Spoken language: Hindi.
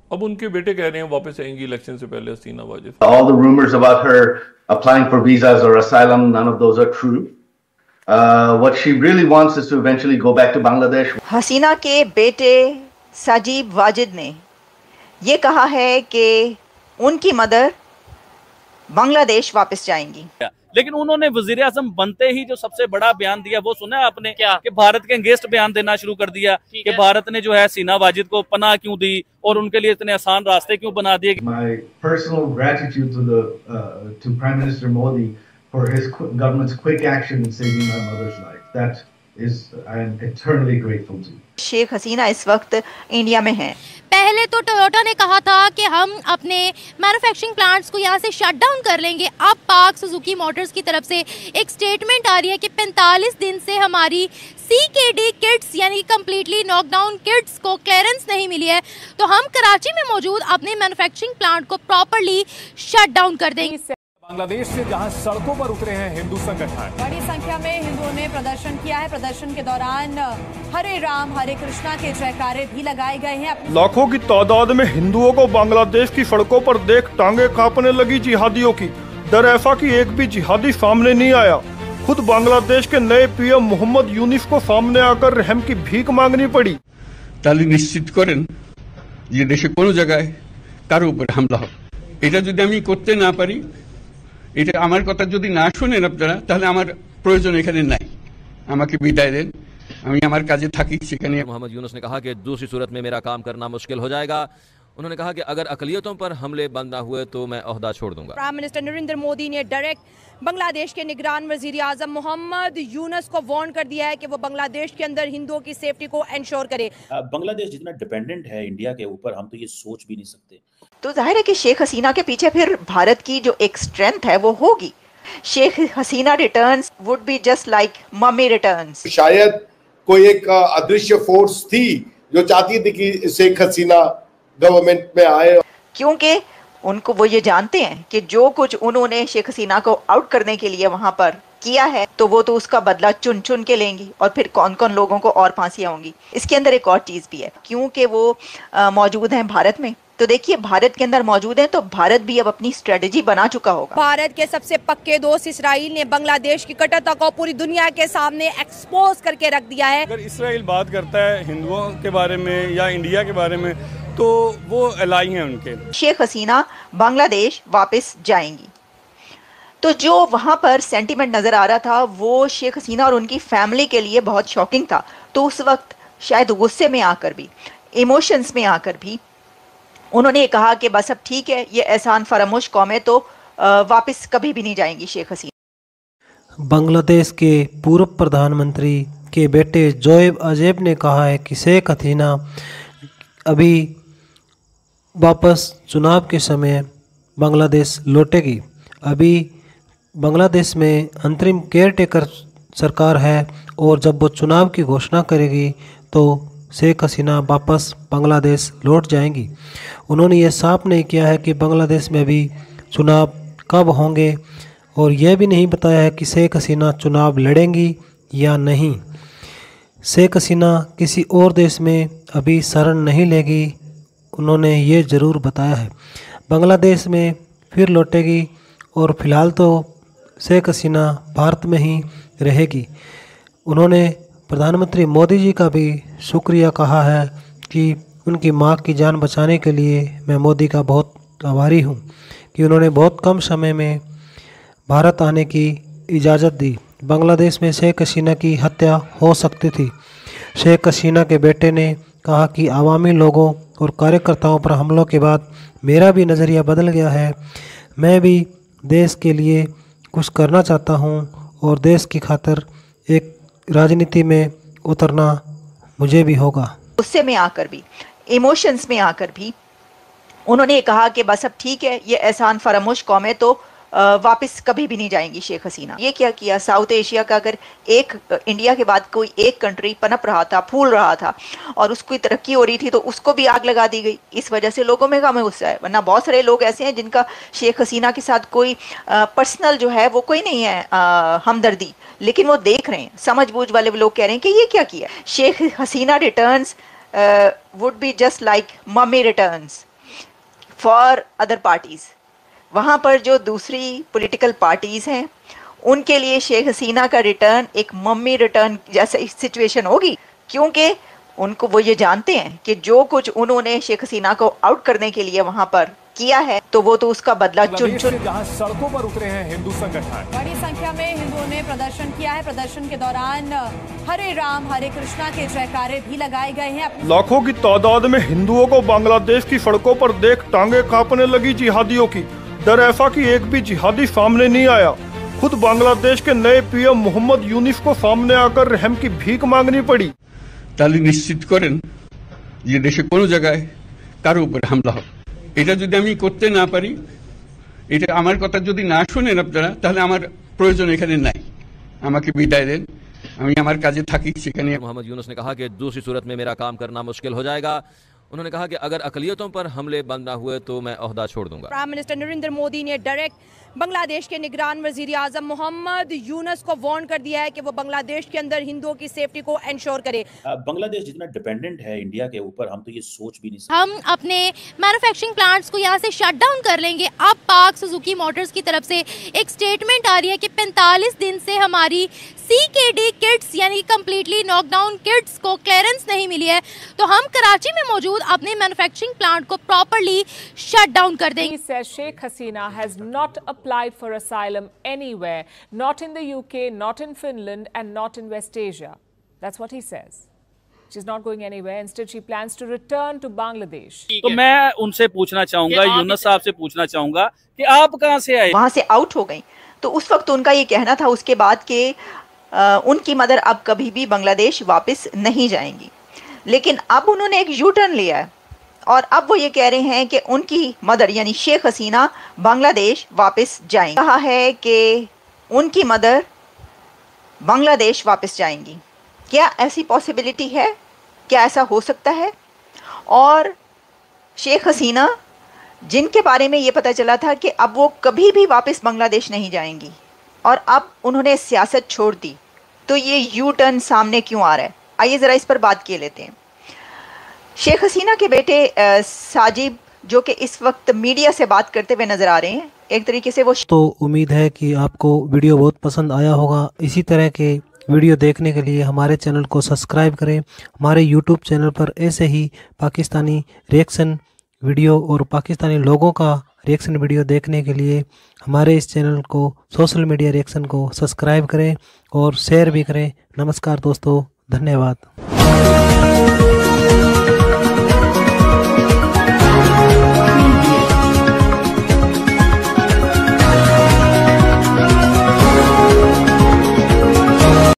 अब उनके बेटे कह रहे हैं वापस आएंगी इलेक्शन से पहले हसीना Wajid. All the rumors about her applying for visas or asylum, none of those are true. What she really wants is to eventually go back to Bangladesh. हसीना के बेटे साजिब वाजिद ने ये कहा है कि उनकी मदर बांग्लादेश वापस जाएंगी। लेकिन उन्होंने वजीर आजम बनते ही जो सबसे बड़ा बयान दिया वो सुना है आपने क्या, कि भारत के अगेंस्ट बयान देना शुरू कर दिया कि भारत ने जो है हसीना वाजिद को पनाह क्यों दी और उनके लिए इतने आसान रास्ते क्यों बना दिए। My personal gratitude to Prime Minister Modi for his government's quick action in saving my mother's life. That is, I am eternally grateful to. Sheikh Hasina इस वक्त इंडिया में हैं। पहले तो टोयोटा ने कहा था कि हम अपने मैन्युफैक्चरिंग प्लांट्स को यहाँ से शट डाउन कर लेंगे। अब पाक सुजुकी मोटर्स की तरफ से एक स्टेटमेंट आ रही है कि 45 दिन से हमारी CKD किट्स यानी कंप्लीटली नॉकडाउन किट्स को क्लियरेंस नहीं मिली है, तो हम कराची में मौजूद अपने मैन्युफैक्चरिंग प्लांट को प्रॉपर्ली शट डाउन कर देंगे। बांग्लादेश से जहां सड़कों पर उतरे हैं हिंदू संगठन, बड़ी संख्या में हिंदुओं ने प्रदर्शन किया है। प्रदर्शन के दौरान हरे राम हरे कृष्णा के जयकारे भी लगाए गए हैं। लाखों की तादाद में हिंदुओं को बांग्लादेश की सड़कों पर देख टांगे कांपने लगी जिहादियों की। डर ऐसा कि एक भी जिहादी सामने नहीं आया। खुद बांग्लादेश के नए PM मोहम्मद यूनिस को सामने आकर रहम की भीख मांगनी पड़ी। ताली निश्चित करें ये देशे कोनो जगह कारो ऊपर हमला हो, এটা যদি আমি করতে না পারি, এটা আমার কথা যদি না শুনেন আপনারা, তাহলে আমার প্রয়োজন এখানে নাই, আমাকে বিদায় দেন, আমি আমার কাজে থাকি সেখানে। मोहम्मद यूनुस ने कहा कि दूसरी सूरत में मेरा काम करना मुश्किल हो जाएगा। उन्होंने कहा कि अगर अकलियतों पर हमले बंद ना हुए तो मैं ओहदा छोड़ दूंगा। प्राइम मिनिस्टर नरेंद्र मोदी ने डायरेक्ट बांग्लादेश के निगरान वजीर आजम मोहम्मद यूनुस को वार्न कर दिया है कि वो बांग्लादेश के अंदर हिंदुओं की सेफ्टी को इंश्योर करे। बांग्लादेश जितना डिपेंडेंट है इंडिया के ऊपर, हम तो ये सोच भी नहीं सकते। तो जाहिर है कि शेख हसीना के पीछे फिर भारत की जो एक स्ट्रेंथ है वो होगी। Sheikh Hasina returns would be just like mummy returns. शायद कोई एक अदृश्य फोर्स थी जो चाहती थी कि शेख हसीना गवर्नमेंट में आए, क्योंकि उनको वो ये जानते हैं कि जो कुछ उन्होंने शेख हसीना को आउट करने के लिए वहां पर किया है तो वो तो उसका बदला चुन चुन के लेंगी और फिर कौन कौन लोगों को और फांसियां होंगी। इसके अंदर एक और चीज भी है, क्योंकि वो मौजूद हैं भारत में, तो देखिए भारत के अंदर मौजूद हैं तो भारत भी अब अपनी स्ट्रेटेजी बना चुका होगा। भारत के सबसे पक्के दोस्त इसराइल ने बांग्लादेश की कट्टरता को पूरी दुनिया के सामने एक्सपोज करके रख दिया है। अगर इसराइल बात करता है हिंदुओं के बारे में या इंडिया के बारे में तो वो एलाई हैं उनके। शेख हसीना बांग्लादेश वापस जाएंगी, तो जो वहां पर सेंटीमेंट नजर आ रहा था वो शेख हसीना और उनकी फैमिली के लिए बहुत शॉकिंग था। तो उस वक्त शायद गुस्से में आकर भी, इमोशंस में आकर भी उन्होंने कहा कि बस अब ठीक है, ये एहसान फरामोश कौम है, तो वापस कभी भी नहीं जाएंगी शेख हसीना। बांग्लादेश के पूर्व प्रधानमंत्री के बेटे जोएब अजेब ने कहा है कि शेख हसीना अभी वापस चुनाव के समय बांग्लादेश लौटेगी। अभी बांग्लादेश में अंतरिम केयर टेकर सरकार है और जब वो चुनाव की घोषणा करेगी तो शेख हसीना वापस बांग्लादेश लौट जाएंगी। उन्होंने ये साफ नहीं किया है कि बांग्लादेश में अभी चुनाव कब होंगे और यह भी नहीं बताया है कि शेख हसीना चुनाव लड़ेंगी या नहीं। शेख हसीना किसी और देश में अभी शरण नहीं लेगी, उन्होंने ये ज़रूर बताया है। बांग्लादेश में फिर लौटेगी और फ़िलहाल तो शेख हसीना भारत में ही रहेगी। उन्होंने प्रधानमंत्री मोदी जी का भी शुक्रिया कहा है कि उनकी मां की जान बचाने के लिए मैं मोदी का बहुत आभारी हूं कि उन्होंने बहुत कम समय में भारत आने की इजाज़त दी। बांग्लादेश में शेख हसीना की हत्या हो सकती थी। शेख हसीना के बेटे ने कहा कि आवामी लोगों और कार्यकर्ताओं पर हमलों के बाद मेरा भी नज़रिया बदल गया है। मैं भी देश के लिए कुछ करना चाहता हूं और देश की खातिर एक राजनीति में उतरना मुझे भी होगा। गुस्से में आकर भी, इमोशंस में आकर भी उन्होंने कहा कि बस अब ठीक है, ये एहसान फरामोश कौम है, तो वापस कभी भी नहीं जाएंगी शेख हसीना। ये क्या किया, साउथ एशिया का अगर एक इंडिया के बाद कोई एक कंट्री पनप रहा था, फूल रहा था और उसकी तरक्की हो रही थी तो उसको भी आग लगा दी गई। इस वजह से लोगों में कम गुस्सा है, वरना बहुत सारे लोग ऐसे हैं जिनका शेख हसीना के साथ कोई पर्सनल जो है वो कोई नहीं है हमदर्दी, लेकिन वो देख रहे हैं, समझबूझ वाले लोग कह रहे हैं कि ये क्या किया। Sheikh Hasina returns would be just like mummy returns. For other parties. वहाँ पर जो दूसरी पॉलिटिकल पार्टीज हैं उनके लिए शेख हसीना का रिटर्न एक मम्मी रिटर्न जैसा सिचुएशन होगी, क्योंकि उनको वो ये जानते हैं कि जो कुछ उन्होंने शेख हसीना को आउट करने के लिए वहाँ पर किया है तो वो तो उसका बदला चुन चुन। जहां सड़कों पर उतरे हैं हिंदू संगठन, बड़ी संख्या में हिंदुओं ने प्रदर्शन किया है। प्रदर्शन के दौरान हरे राम हरे कृष्णा के जयकारे भी लगाए गए हैं। लाखों की तादाद में हिंदुओं को बांग्लादेश की सड़कों पर देख टांगे कांपने लगी जिहादियों की। डर ऐसा कि एक भी जिहादी सामने नहीं आया। खुद बांग्लादेश के नए पीएम मोहम्मद यूनिस को सामने आकर रहम की भीख मांगनी पड़ी। তাহলে নিশ্চিত করেন যে দেশে কোনো জায়গায় কারো উপরে হামলা হবে। এটা যদি আমি করতে না পারি, এটা আমার কথা যদি না শুনেন আপনারা, তাহলে আমার প্রয়োজন এখানে নাই, আমাকে বিদায় দেন, আমি আমার কাজে থাকি সেখানে। मोहम्मद यूनुस ने कहा कि दूसरी सूरत में मेरा काम करना मुश्किल हो जाएगा। उन्होंने कहा कि अगर अकलियतों पर हमले बंद ना हुए तो मैं ओहदा छोड़ दूंगा। प्राइम मिनिस्टर नरेंद्र मोदी ने डायरेक्ट बांग्लादेश के निगरान वजीर आजम मोहम्मद यूनुस को वार्न कर दिया है कि वो बांग्लादेश के अंदर हिंदुओं की सेफ्टी को इंश्योर करे। बांग्लादेश जितना डिपेंडेंट है इंडिया के ऊपर, हम तो ये सोच भी नहीं सकते। हम अपने मैन्युफैक्चरिंग प्लांट्स को यहाँ से शट डाउन कर लेंगे। अब पाक सुजुकी मोटर्स की तरफ से एक स्टेटमेंट आ रही है कि 45 दिन से हमारी CKD किट्स यानी कंप्लीटली नॉकडाउन किट्स को क्लियरेंस नहीं मिली है, तो हम कराची में मौजूद अपने मैन्युफैक्चरिंग प्लांट को प्रॉपर्ली शट डाउन कर देंगे। Sheikh Hasina has not applied for asylum anywhere, not in the UK, not in Finland and not in West Asia. That's what he says. She's not going anywhere. Instead, she plans to return to Bangladesh. तो मैं उनसे पूछना चाहूंगा, यूनुस साहब से पूछना चाहूंगा कि आप कहां से आए? वहां से आउट हो गई। तो उस वक्त उनका ये कहना था उसके बाद कि उनकी मदर अब कभी भी बांग्लादेश वापस नहीं जाएंगी, लेकिन अब उन्होंने एक यू टर्न लिया है और अब वो ये कह रहे हैं कि उनकी मदर यानी शेख हसीना बांग्लादेश वापस जाएंगी। कहा है कि उनकी मदर बांग्लादेश वापस जाएंगी। क्या ऐसी पॉसिबिलिटी है? क्या ऐसा हो सकता है? और शेख हसीना जिनके बारे में ये पता चला था कि अब वो कभी भी वापस बांग्लादेश नहीं जाएंगी और अब उन्होंने सियासत छोड़ दी, तो ये यू टर्न सामने क्यों आ रहा है? आइए ज़रा इस पर बात किए लेते हैं। शेख हसीना के बेटे साजिब जो कि इस वक्त मीडिया से बात करते हुए नज़र आ रहे हैं, एक तरीके से वो तो उम्मीद है कि आपको वीडियो बहुत पसंद आया होगा। इसी तरह के वीडियो देखने के लिए हमारे चैनल को सब्सक्राइब करें। हमारे यूट्यूब चैनल पर ऐसे ही पाकिस्तानी रिएक्शन वीडियो और पाकिस्तानी लोगों का रिएक्शन वीडियो देखने के लिए हमारे इस चैनल को सोशल मीडिया रिएक्शन को सब्सक्राइब करें और शेयर भी करें। नमस्कार दोस्तों, धन्यवाद।